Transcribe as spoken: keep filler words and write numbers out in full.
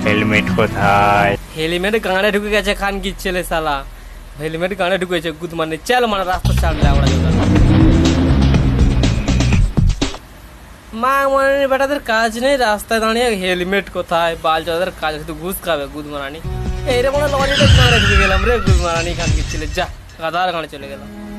Helmet কোথায়? Helmet গাঁড়ে ঢুকে গেছে খান কি ছেলে শালা, হেলমেট গাঁড়ে ঢুকেছে গুদ মানে চল মানে রাস্তা সামনে আমরা মা মানে বেটাদের কাজ নেই, রাস্তায় দাঁড়িয়ে হেলমেট কোথায়, বাল যাদের কাজ শুধু ঘুষ খাবে গুদ মারানি। এইরকম লরিতে গাঁড়ে ঢুকে গেলাম রে গুদ মারানি খান কি ছেলে, যা গাধার গাঁড়ে চলে গেলাম।